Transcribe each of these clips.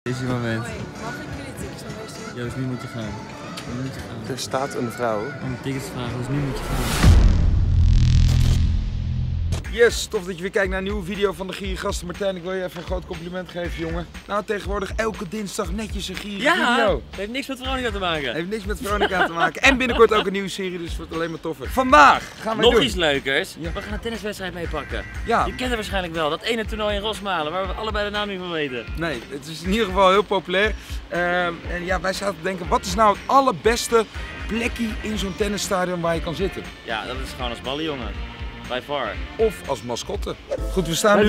Is het moment. Hoi, mag ik jullie tickets nog weer zien? Joost, nu moet je gaan. Nu moet je gaan. Er staat een vrouw. Om tickets te vragen, dus nu moet je gaan. Yes, tof dat je weer kijkt naar een nieuwe video van de Gierige Gasten. Martijn, ik wil je even een groot compliment geven, jongen. Nou, tegenwoordig elke dinsdag netjes een gierige video. Het heeft niks met Veronica te maken. Heeft niks met Veronica te maken. En binnenkort ook een nieuwe serie, dus het wordt alleen maar toffer. Vandaag gaan we Nog iets leukers. Ja. We gaan een tenniswedstrijd meepakken. Ja, Je kent het waarschijnlijk wel, dat ene toernooi in Rosmalen, waar we allebei de naam niet van weten. nee, het is in ieder geval heel populair. En ja, wij zaten te denken, wat is nou het allerbeste plekje in zo'n tennisstadion waar je kan zitten? Ja, dat is gewoon als ballenjongen. By far. Of als mascotte. Goed, we staan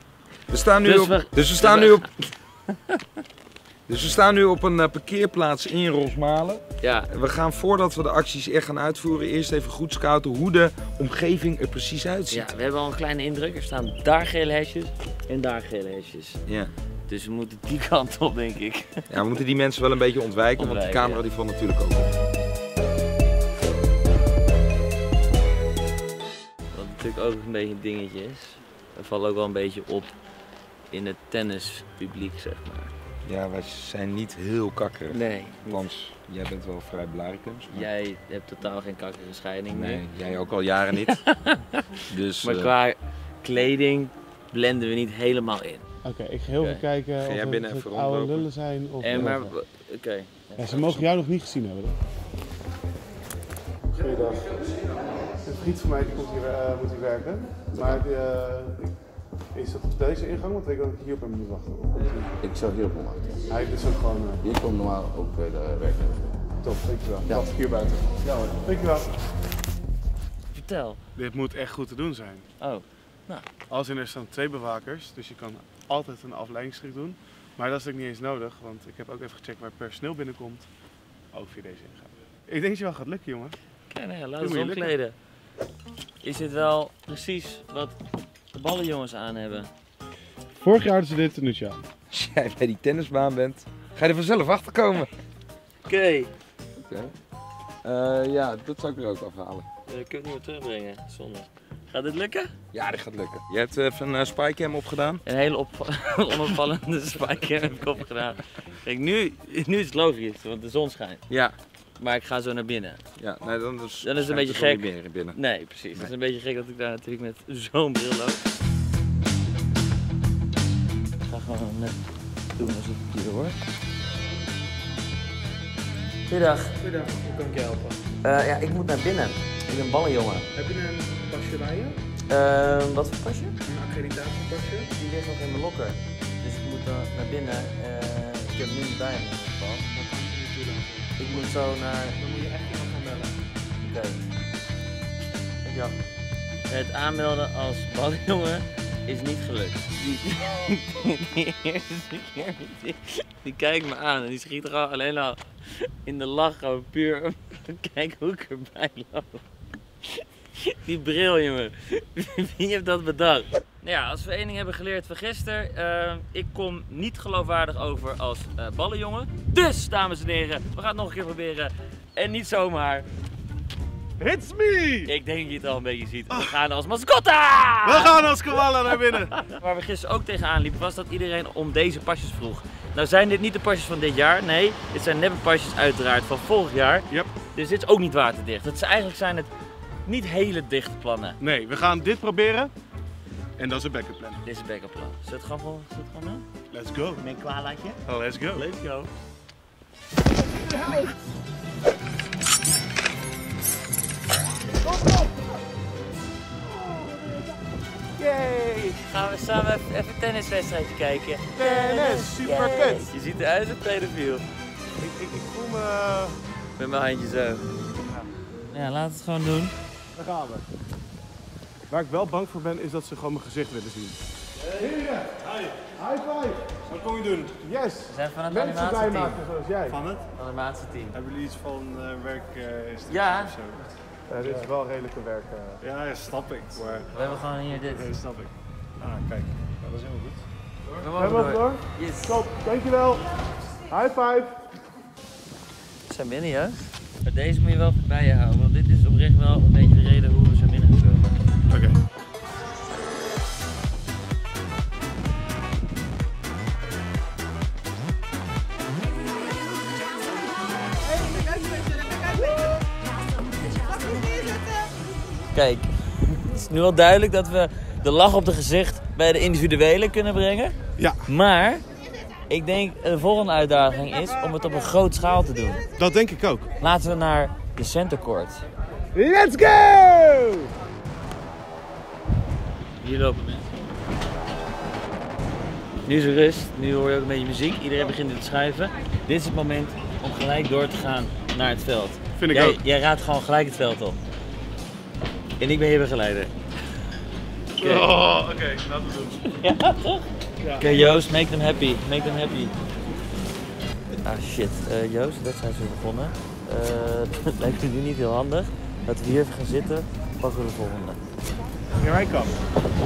nu op een parkeerplaats in Rosmalen. Ja. We gaan voordat we de acties echt gaan uitvoeren, eerst even goed scouten hoe de omgeving er precies uitziet. Ja, we hebben al een kleine indruk. Er staan daar gele hesjes en daar gele hesjes. Ja. Dus we moeten die kant op, denk ik. Ja, we moeten die mensen wel een beetje ontwijken, want de camera die valt natuurlijk ook op. Wat natuurlijk ook een beetje een dingetje is. We vallen ook wel een beetje op in het tennispubliek, zeg maar. Ja, wij zijn niet heel kakkerig. Nee. Lans, jij bent wel vrij blarikums. Maar... Jij hebt totaal geen kakkere scheiding meer. Nee, jij ook al jaren niet. Dus, Maar qua kleding blenden we niet helemaal in. Oké, ik ga heel even kijken Ga jij of binnen het even oude rondlopen? lullen zijn of... Maar, oké. Ja, ze mogen jou nog niet gezien hebben. Goeiedag. Een vriend van mij die moet hier werken, maar is dat op deze ingang? Want ik denk dat ik hier op hem moet wachten. Ik zou hier op hem wachten. Hij is ook gewoon... Hier komt normaal ook bij de werknemer. Top, dankjewel. Ja. Wacht hier buiten. Ja hoor. Dankjewel. Vertel. Dit moet echt goed te doen zijn. Oh. Als in er staan 2 bewakers, dus je kan altijd een afleidingsschrik doen. Maar dat is ook niet eens nodig, want ik heb ook even gecheckt waar personeel binnenkomt. Ook via deze ingang. Ik denk dat je wel gaat lukken, jongen. Oké, nou ja, Dit laten we moet je omkleden. Is dit wel precies wat de ballenjongens aan hebben? Vorig jaar hadden ze dit tenuutje aan. als jij bij die tennisbaan bent, ga je er vanzelf achter komen. Oké. Ja, dat zou ik er ook afhalen. Ik kan het niet meer terugbrengen, zonde. Gaat dit lukken? Ja, dat gaat lukken. Je hebt even een spycam opgedaan. Een hele onopvallende spike heb ik opgedaan. Kijk, nu is het logisch, want de zon schijnt. Ja. Maar ik ga zo naar binnen. Ja, nee, dan is het een beetje gek. Niet binnen. Nee, precies. Het is een beetje gek dat ik daar natuurlijk met zo'n bril loop. Ik ga gewoon net doen alsof ik hier hoor. Goeiedag. Goeiedag, hoe kan ik je helpen? Ja, ik moet naar binnen. Ik ben ballenjongen. Heb je een pasje bij je? Wat voor pasje? Een accreditatiepasje? Die ligt nog in mijn lokker. Dus ik moet naar binnen. Ik heb hem nu niet bij me in ieder geval. Dat kan je niet toelaten. Ik moet zo naar... Dan moet je echt iemand gaan bellen. Oké. Ja. Het aanmelden als ballenjongen is niet gelukt. Die eerste keer, die kijkt me aan en die schiet er al alleen al in de lach gewoon puur om te kijken hoe ik erbij loop. Die bril, jongen. Wie heeft dat bedacht? Nou ja, als we één ding hebben geleerd van gisteren, ik kom niet geloofwaardig over als ballenjongen. Dus, dames en heren, we gaan het nog een keer proberen. En niet zomaar. It's me! Ik denk dat je het al een beetje ziet. We gaan als mascotte! We gaan als koala naar binnen! Waar we gisteren ook tegenaan liepen was dat iedereen om deze pasjes vroeg. Nou zijn dit niet de pasjes van dit jaar, nee. Dit zijn neppe-pasjes uiteraard van vorig jaar. Yep. Dus dit is ook niet waterdicht. Eigenlijk zijn het niet hele dichte plannen. Nee, we gaan dit proberen. En dat is een backup plan. Dit is een backup plan. Zet het gewoon doen? Let's go. Mijn koalaatje. Oh, let's go. Let's go. Yay! Gaan we samen even een tenniswedstrijdje kijken. Tennis, super kut. Je ziet eruit als een pedofiel. Ik voel me... Met mijn handje zo. Ja, laat het gewoon doen. Daar gaan we. Waar ik wel bang voor ben, is dat ze gewoon mijn gezicht willen zien. Heren! High five! Wat kom je doen? Yes! We zijn van het Mensen blij animatieteam. maken zoals jij. Van het? Animatieteam. Hebben jullie iets van werkinstructies Ja. of zo? Dit is wel redelijk een werk. Ja, snap ik. Maar... We hebben gewoon hier dit. Nee, snap ik. Ah, kijk. Ja, dat is helemaal goed. We Hebben we het door? Yes. Top, dankjewel. High five! We zijn binnen, ja. Maar deze moet je wel bij je houden, want dit is oprecht wel een beetje de reden hoe we zo binnen gaan komen. Oké. Kijk, het is nu al duidelijk dat we de lach op het gezicht bij de individuele kunnen brengen. Ja. Maar ik denk de volgende uitdaging is om het op een groot schaal te doen. Dat denk ik ook. Laten we naar de center court. Let's go! Hier lopen mensen. Nu is er rust, nu hoor je ook een beetje muziek. Iedereen begint te schuiven. Dit is het moment om gelijk door te gaan naar het veld. Vind ik ook. Jij raadt gewoon gelijk het veld op. En ik ben je begeleider. Okay. Oh, oké, laten we doen. Ja, toch? Ja. Oké, Joost, make them happy. Make them happy. Ah shit, Joost, de wedstrijd is weer begonnen. Dat lijkt me nu niet heel handig. Laten we hier even gaan zitten. Pakken we de volgende. Here I come.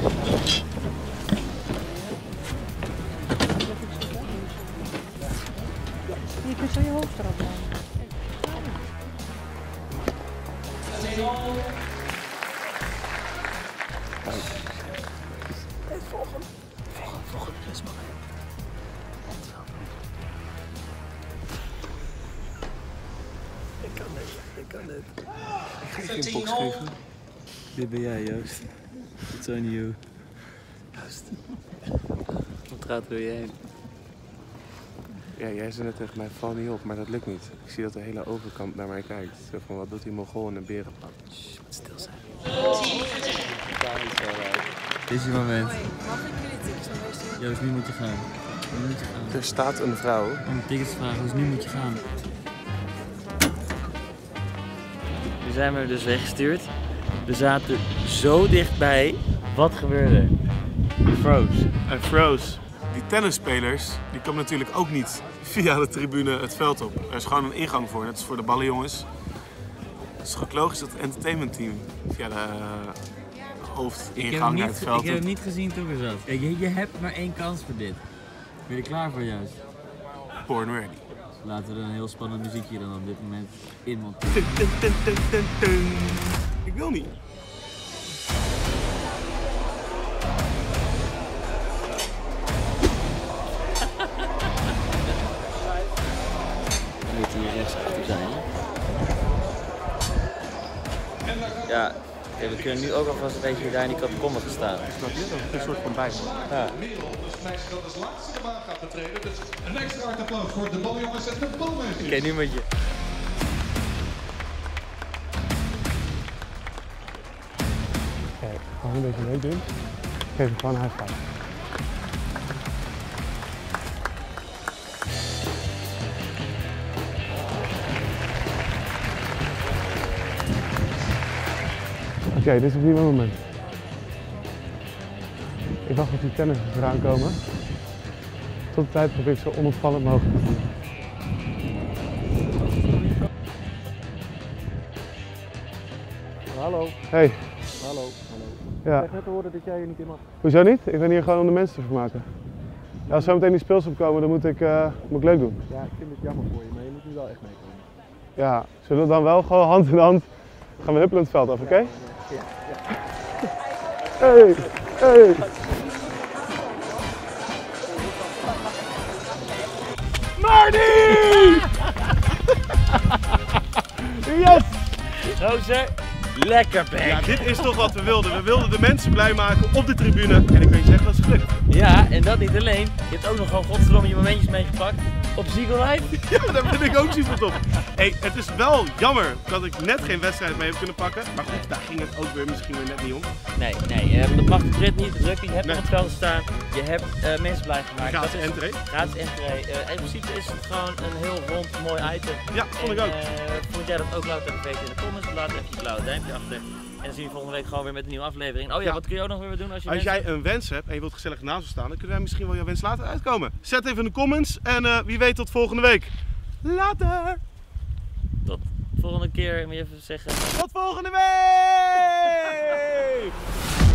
Je kunt zo je hoofd erop leggen. Volgende rustmoment. Ik kan dit. Ik ga je geen box geven. Dit ben jij, Joost. It's on you. Joost. Wat gaat er door je heen? Ja, jij zei net tegen mij, val niet op, maar dat lukt niet. Ik zie dat de hele overkant naar mij kijkt. Zo van, wat doet die Mongool in een berenpak? Stil zijn. Dit is je moment. Mag ik kritiek zo wezen? Joost, nu moet je gaan. Nu moet je gaan. Er staat een vrouw. Om tickets te vragen, dus nu moet je gaan. Nu zijn we dus weggestuurd. We zaten zo dichtbij. Wat gebeurde er? Je froze. Hij froze. Die tennisspelers, die komen natuurlijk ook niet via de tribune het veld op. Er is gewoon een ingang voor, net als voor de ballenjongens. Het is gewoon logisch dat het entertainmentteam via de hoofdingang naar het veld Ik heb het niet gezien toen ik er zat. Kijk, je hebt maar één kans voor dit. Ben je er klaar voor, Joost? porn ready. Laten we er een heel spannend muziekje dan op dit moment in monteren. Ik wil niet. We moeten hier rechts achter zijn. Ja, we kunnen nu ook alvast een beetje daar in die catacomben gaan staan. Snap je? Dat is een soort van bij. Ja. Het meisje dat als laatste de baan gaat betreden. Dus een extra hard applaus voor de ballenjongens en de balmeisjes. Oké, nu moet je. Kijk, gewoon een beetje leuk doen. Geef hem gewoon een high five. Oké, dit is op nieuw moment. Ik wacht tot die tennissers eraan komen. Tot de tijd probeer ik zo onopvallend mogelijk te doen. Hallo. Hey. Hallo. Ja. Ik heb net te horen dat jij hier niet in mag. Hoezo niet? Ik ben hier gewoon om de mensen te vermaken. Ja, als zo meteen die speels opkomen, dan moet ik leuk doen. Ja, ik vind het jammer voor je, maar je moet nu wel echt meekomen. Ja, zullen we dan wel gewoon hand in hand gaan we huppelen het veld af, oké? Ja. Hey! Hey! Marty! Yes! Gozer, lekker bek. Ja, dit is toch wat we wilden. We wilden de mensen blij maken op de tribune. En ik weet je zeggen, dat is gelukt. Ja, en dat niet alleen. Je hebt ook nog gewoon godverdomme je momentjes meegepakt op Ziegel Live. Ja, daar ben ik ook super op. Hey, het is wel jammer dat ik net geen wedstrijd mee heb kunnen pakken. Maar goed, daar ging het ook weer misschien weer net niet om. Nee, dat mag de grid niet, dat lukt niet. Je hebt Nee. op het veld gestaan, je hebt mensen blij gemaakt. Gratis Dat is- entree. Gratis entree. In principe is het gewoon een heel rond, mooi item. Ja, vond ik ook. Vond jij dat ook? Laat het even weten in de comments. Laat even je blauwe duimpje achter. En dan zien we volgende week gewoon weer met een nieuwe aflevering. Oh ja, Ja. wat kun je ook nog weer doen als je Als jij een wens hebt en je wilt gezellig naast ons staan, dan kunnen wij misschien wel jouw wens laten uitkomen. Zet even in de comments en wie weet tot volgende week. Later! Tot de volgende keer, moet je even zeggen. Tot volgende week!